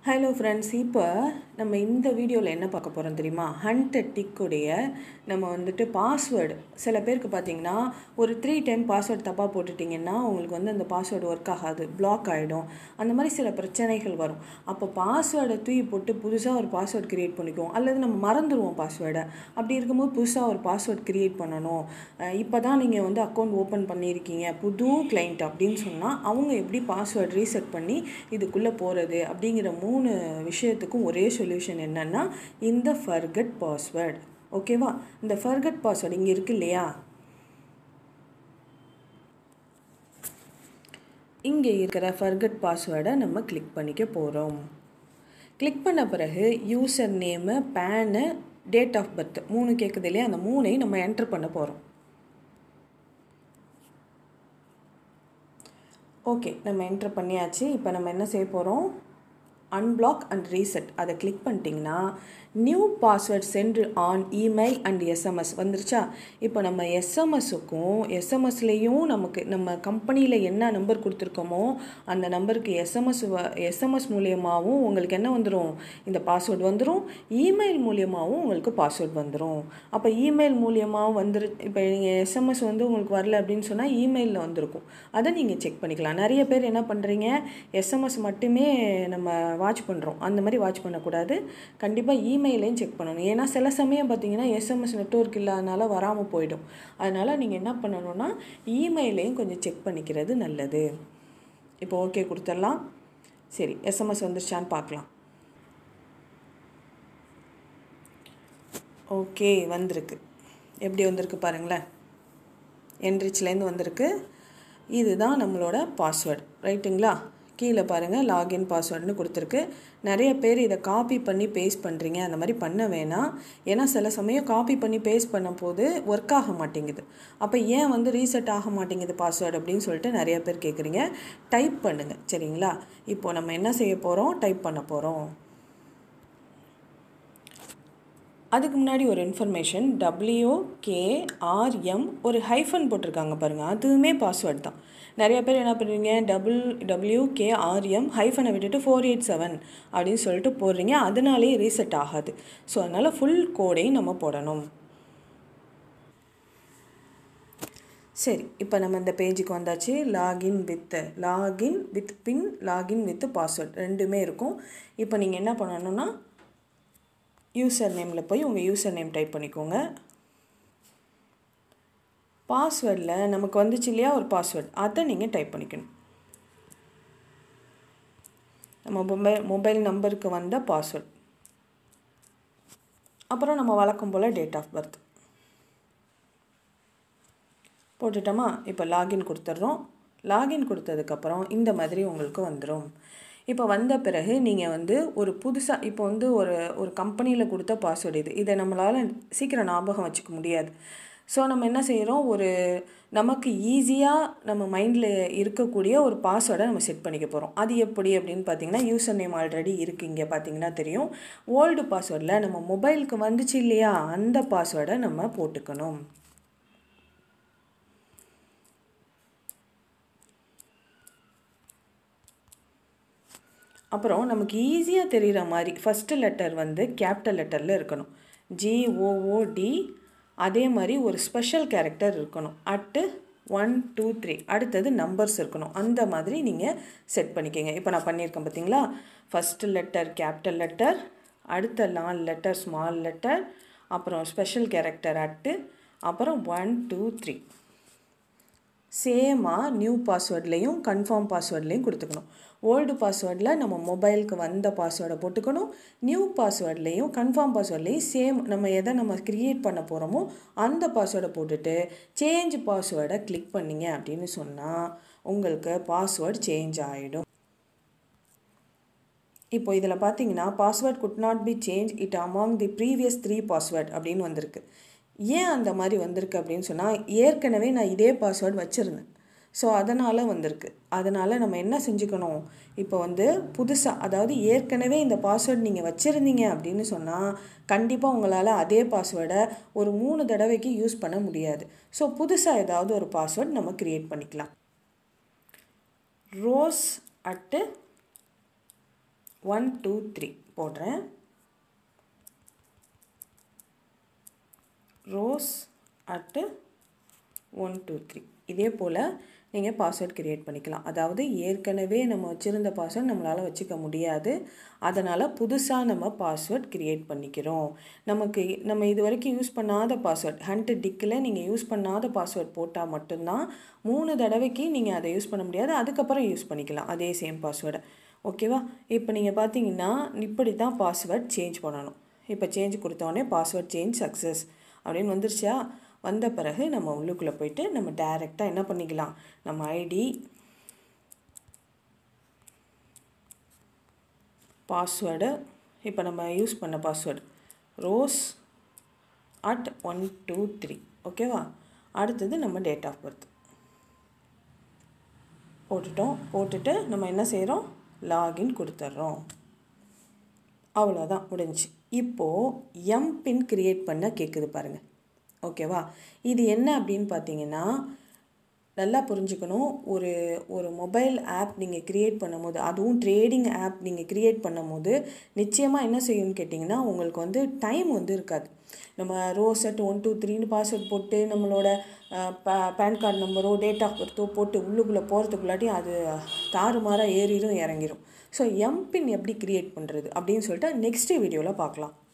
Hello friends, இப்போ நம்ம இந்த வீடியோவில் என்ன பார்க்க போகிறோம் தெரியுமா? ஹண்டட் டிக்குடைய நம்ம வந்துட்டு பாஸ்வேர்டு சில பேருக்கு பார்த்தீங்கன்னா ஒரு 3 டைம் பாஸ்வேர்டு தப்பாக போட்டுட்டிங்கன்னா உங்களுக்கு வந்து அந்த பாஸ்வேர்டு ஒர்க் ஆகாது, பிளாக் ஆகிடும். அந்த மாதிரி சில பிரச்சனைகள் வரும். அப்போ பாஸ்வேர்டை தூக்கி போட்டு புதுசாக ஒரு பாஸ்வேர்டு க்ரியேட் பண்ணிக்குவோம், அல்லது நம்ம மறந்துடுவோம் பாஸ்வேர்டை. அப்படி இருக்கும்போது புதுசாக ஒரு பாஸ்வேர்டு க்ரியேட் பண்ணணும். இப்போ தான் நீங்கள் வந்து அக்கௌண்ட் ஓப்பன் பண்ணியிருக்கீங்க, புது கிளைண்ட் அப்படின்னு சொன்னால் அவங்க எப்படி பாஸ்வேர்டு ரீசெட் பண்ணி இதுக்குள்ளே போகிறது அப்படிங்கிற 3 விஷயத்துக்கும் ஒரே சொல்யூஷன் என்னன்னா இந்த ஃபர்கட் பாஸ்வேர்டு. ஓகேவா? இந்த ஃபர்கட் பாஸ்வேர்டு இங்கே இருக்கு இல்லையா? இங்கே இருக்கிற ஃபர்கட் பாஸ்வேர்டை நம்ம கிளிக் பண்ணிக்க போகிறோம். கிளிக் பண்ண பிறகு user name, PAN, date of birth 3 கேட்குது இல்லையா? அந்த 3ஐயும் நம்ம என்டர் பண்ண போகிறோம். ஓகே, நம்ம என்டர் பண்ணியாச்சு. இப்போ நம்ம என்ன செய்ய போகிறோம்? அன்பிளாக் அண்ட் ரீசெட் அதை கிளிக் பண்ணிட்டீங்கன்னா new password sent on email and SMS வந்துருச்சா? இப்போ நம்ம எஸ்எம்எஸ்லேயும் நமக்கு நம்ம கம்பெனியில் என்ன நம்பர் கொடுத்துருக்கோமோ அந்த நம்பருக்கு எஸ்எம்எஸ் மூலியமாகவும் உங்களுக்கு என்ன வந்துடும்? இந்த பாஸ்வேர்டு வந்துடும். இமெயில் மூலியமாகவும் உங்களுக்கு பாஸ்வேர்டு வந்துடும். அப்போ இமெயில் மூலியமாகவும் இப்போ நீங்கள் எஸ்எம்எஸ் வந்து உங்களுக்கு வரல அப்படின்னு சொன்னால் இமெயிலில் வந்திருக்கும். அதை நீங்கள் செக் பண்ணிக்கலாம். நிறைய பேர் என்ன பண்ணுறீங்க, எஸ்எம்எஸ் மட்டுமே நம்ம வாட்ச் பண்ணுறோம். அந்த மாதிரி வாட்ச் பண்ணக்கூடாது. கண்டிப்பாக இமெயிலையும் செக் பண்ணணும். ஏன்னா சில சமயம் பார்த்தீங்கன்னா எஸ்எம்எஸ் நெட்வொர்க் இல்லாதனால வராமல் போயிடும். அதனால் நீங்கள் என்ன பண்ணணும்னா இமெயிலையும் கொஞ்சம் செக் பண்ணிக்கிறது நல்லது. இப்போ ஓகே கொடுத்துடலாம். சரி, எஸ்எம்எஸ் வந்துருச்சான்னு பார்க்கலாம். ஓகே, வந்திருக்கு. எப்படி வந்திருக்கு பாருங்களேன். என்ரிச்லேருந்து வந்திருக்கு. இதுதான் நம்மளோட பாஸ்வேர்டு, ரைட்டுங்களா? கீழே பாருங்கள், லாகின் பாஸ்வேர்டுன்னு கொடுத்துருக்கு. நிறைய பேர் இதை காப்பி பண்ணி பேஸ்ட் பண்ணுறீங்க. அந்த மாதிரி பண்ண வேணாம். ஏன்னா சில சமயம் காப்பி பண்ணி பேஸ்ட் பண்ணும் போது ஒர்க் ஆக மாட்டேங்குது. அப்போ ஏன் வந்து ரீசெட் ஆக மாட்டேங்குது பாஸ்வேர்டு அப்படின்னு சொல்லிட்டு நிறைய பேர் கேட்குறீங்க. டைப் பண்ணுங்கள், சரிங்களா? இப்போ நம்ம என்ன செய்ய போகிறோம்? டைப் பண்ண போகிறோம். அதுக்கு முன்னாடி ஒரு இன்ஃபர்மேஷன், WKRM ஒரு ஹைஃபன் போட்டிருக்காங்க பாருங்கள், அதுவுமே பாஸ்வேர்டு தான். நிறைய பேர் என்ன பண்ணுறீங்க, WKRM ஹைஃபனை விட்டுட்டு 487 அப்படின்னு சொல்லிட்டு போடுறீங்க. அதனாலே ரீசெட் ஆகாது. ஸோ அதனால் ஃபுல் கோடையும் நம்ம போடணும். சரி, இப்போ நம்ம இந்த பேஜுக்கு வந்தாச்சு. Login with PIN, login with password ரெண்டுமே இருக்கும். இப்போ நீங்கள் என்ன பண்ணணும்னா யூசர் நேமில் போய் உங்கள் யூசர் நேம் டைப் பண்ணிக்கோங்க. பாஸ்வேர்டில் நமக்கு வந்துச்சு இல்லையா ஒரு பாஸ்வேர்டு, அதை நீங்கள் டைப் பண்ணிக்கணும். நம்ம மொபைல் நம்பருக்கு வந்த பாஸ்வேர்டு. அப்புறம் நம்ம வழக்கம் போல் டேட் ஆஃப் பர்த் போட்டுட்டோமா? இப்போ லாகின் கொடுத்துட்றோம். லாகின் கொடுத்ததுக்கப்புறம் இந்த மாதிரி உங்களுக்கு வந்துடும். இப்போ வந்த பிறகு நீங்கள் வந்து ஒரு புதுசாக இப்போ வந்து ஒரு கம்பெனியில் கொடுத்த பாஸ்வேர்டு இதை நம்மளால் சீக்கிரம் ஞாபகம் வச்சுக்க முடியாது. ஸோ நம்ம என்ன செய்கிறோம், நமக்கு ஈஸியாக நம்ம மைண்டில் இருக்கக்கூடிய ஒரு பாஸ்வேர்டை நம்ம செட் பண்ணிக்க போகிறோம். அது எப்படி அப்படின்னு பார்த்தீங்கன்னா, யூசர் நேம் ஆல்ரெடி இருக்குது, இங்கே பார்த்தீங்கன்னா தெரியும். ஓல்டு பாஸ்வேர்டில் நம்ம மொபைலுக்கு வந்துச்சு இல்லையா, அந்த பாஸ்வேர்டை நம்ம போட்டுக்கணும். அப்புறம் நமக்கு ஈஸியாக தெரிகிற மாதிரி ஃபஸ்ட்டு லெட்டர் வந்து கேபிட்டல் லெட்டரில் இருக்கணும், GOOD. அதே மாதிரி ஒரு ஸ்பெஷல் கேரக்டர் இருக்கணும், @1 2 3. அடுத்தது நம்பர்ஸ் இருக்கணும். அந்த மாதிரி நீங்கள் செட் பண்ணிக்கோங்க. இப்போ நான் பண்ணியிருக்கேன் பார்த்தீங்களா? ஃபஸ்ட்டு லெட்டர் கேபிட்டல் லெட்டர், அடுத்த 4 லெட்டர் ஸ்மால் லெட்டர், அப்புறம் ஸ்பெஷல் கேரக்டர் அப்புறம் 1 2 3. சேமாக நியூ பாஸ்வேர்ட்லேயும் கன்ஃபார்ம் பாஸ்வேர்ட்லேயும் கொடுத்துக்கணும். ஓல்டு பாஸ்வேர்டில் நம்ம மொபைலுக்கு வந்த பாஸ்வேர்டை போட்டுக்கணும். நியூ பாஸ்வேர்ட்லேயும் கன்ஃபார்ம் பாஸ்வேர்ட்லேயும் சேம் நம்ம க்ரியேட் பண்ண போகிறோமோ அந்த பாஸ்வேர்டை போட்டுட்டு சேஞ்ச் பாஸ்வேர்டை கிளிக் பண்ணிங்க அப்படின்னு சொன்னால் உங்களுக்கு பாஸ்வேர்டு சேஞ்ச் ஆகிடும். இப்போ இதில் பார்த்தீங்கன்னா password could not be change it among the previous 3 password அப்படின்னு வந்திருக்கு. ஏன் அந்த மாதிரி வந்திருக்கு அப்படின்னு சொன்னால், ஏற்கனவே நான் இதே பாஸ்வேர்டு வச்சுருந்தேன். ஸோ அதனால் வந்திருக்கு. அதனால் நம்ம என்ன செஞ்சுக்கணும், இப்போ வந்து புதுசாக, அதாவது ஏற்கனவே இந்த பாஸ்வேர்டு நீங்கள் வச்சுருந்தீங்க அப்படின்னு சொன்னால் கண்டிப்பாக உங்களால் அதே பாஸ்வேர்டை ஒரு 3 தடவைக்கு யூஸ் பண்ண முடியாது. ஸோ புதுசாக ஏதாவது ஒரு பாஸ்வேர்டு நம்ம க்ரியேட் பண்ணிக்கலாம். ரோஸ் 123 போடுறேன். ரோஸ் அட் 123 இதே போல் நீங்கள் பாஸ்வேர்ட் க்ரியேட் பண்ணிக்கலாம். அதாவது ஏற்கனவே நம்ம வச்சுருந்த பாஸ்வேர்ட் நம்மளால் வச்சுக்க முடியாது, அதனால் புதுசாக நம்ம பாஸ்வேர்ட் க்ரியேட் பண்ணிக்கிறோம். நம்ம இது வரைக்கும் யூஸ் பண்ணாத பாஸ்வேர்ட் ஹண்ட் டிக்கில் நீங்கள் யூஸ் பண்ணாத பாஸ்வேர்ட் போட்டால் மட்டும்தான் 3 தடவைக்கு நீங்கள் அதை யூஸ் பண்ண முடியாது, அதுக்கப்புறம் யூஸ் பண்ணிக்கலாம் அதே சேம் பாஸ்வேர்டை. ஓகேவா? இப்போ நீங்கள் பார்த்தீங்கன்னா இப்படி தான் பாஸ்வேர்ட் சேஞ்ச் பண்ணணும். இப்போ சேஞ்ச் கொடுத்தோடனே பாஸ்வேர்ட் சேஞ்ச் சக்ஸஸ் அப்படின்னு வந்துருச்சா? வந்த பிறகு நம்ம உள்ளுக்குள்ளே போயிட்டு நம்ம டைரெக்டாக என்ன பண்ணிக்கலாம், நம்ம ஐடி பாஸ்வேர்டு இப்போ நம்ம யூஸ் பண்ண பாஸ்வேர்டு ரோஸ் அட் 123 ஓகேவா? அடுத்தது நம்ம டேட் ஆஃப் பர்த் போட்டுட்டு நம்ம என்ன செய்கிறோம், லாகின் கொடுத்துட்றோம். அவ்வளோதான், முடிஞ்சு. இப்போது எம்பின் க்ரியேட் பண்ண கேட்குது பாருங்கள். ஓகேவா? இது என்ன அப்படின்னு பார்த்தீங்கன்னா, நல்லா புரிஞ்சுக்கணும். ஒரு மொபைல் ஆப் நீங்கள் க்ரியேட் பண்ணும்போது, அதுவும் ட்ரேடிங் ஆப் நீங்கள் க்ரியேட் பண்ணும்போது நிச்சயமாக என்ன செய்யும்னு கேட்டிங்கன்னா, உங்களுக்கு வந்து டைம் வந்து இருக்காது. நம்ம ரோஸ் அட் 123 பாஸ்வேர்ட் போட்டு நம்மளோட பேன் கார்டு நம்பரோ டேட் ஆஃப் பர்த்தோ போட்டு உள்ளுக்குள்ளே போகிறதுக்குள்ளாட்டி அது தாறுமாறாக ஏறிடும் இறங்கிடும். ஸோ எம்பின் எப்படி க்ரியேட் பண்ணுறது அப்படின்னு சொல்லிட்டு நெக்ஸ்ட் வீடியோவில் பார்க்கலாம்.